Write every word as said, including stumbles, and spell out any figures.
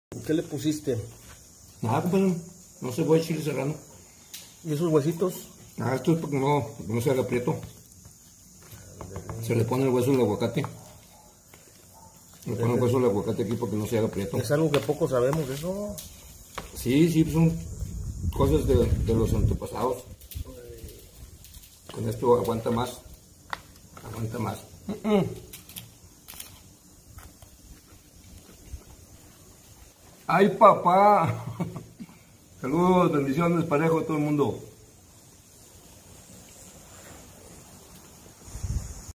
¿Qué le pusiste? Nada, compadre, no se voy chile serrano. ¿Y esos huesitos? Ah, esto es porque no, porque no se haga prieto. Se le pone el hueso del aguacate. Se le pone el hueso del aguacate aquí porque no se haga prieto. Es algo que poco sabemos de eso. Sí, sí, son cosas de, de los antepasados. Con esto aguanta más. Aguanta más. Mm -mm. ¡Ay, papá! Saludos, bendiciones, parejo a todo el mundo.